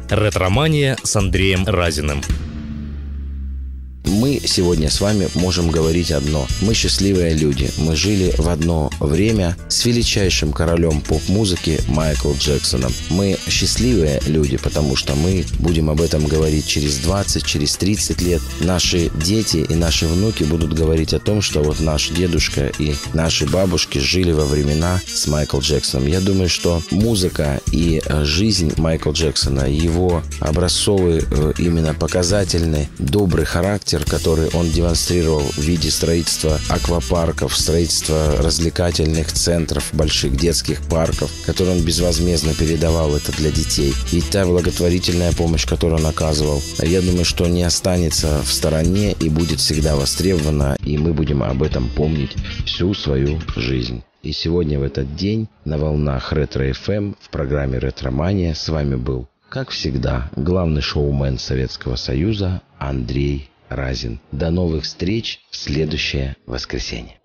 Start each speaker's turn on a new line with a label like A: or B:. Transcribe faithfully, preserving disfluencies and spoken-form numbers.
A: Ретромания с Андреем Разиным.
B: Мы сегодня с вами можем говорить одно. Мы счастливые люди. Мы жили в одно время с величайшим королем поп-музыки Майклом Джексоном. Мы счастливые люди, потому что мы будем об этом говорить через двадцать, через тридцать лет. Наши дети и наши внуки будут говорить о том, что вот наш дедушка и наши бабушки жили во времена с Майклом Джексоном. Я думаю, что музыка и жизнь Майкла Джексона, его образцовый, именно показательный, добрый характер, который он демонстрировал в виде строительства аквапарков, строительства развлекательных центров, больших детских парков, которые он безвозмездно передавал это для детей. И та благотворительная помощь, которую он оказывал, я думаю, что не останется в стороне и будет всегда востребована, и мы будем об этом помнить всю свою жизнь. И сегодня в этот день на волнах Ретро-эф эм в программе «Ретромания» с вами был, как всегда, главный шоумен Советского Союза Андрей Разин. До новых встреч в следующее воскресенье.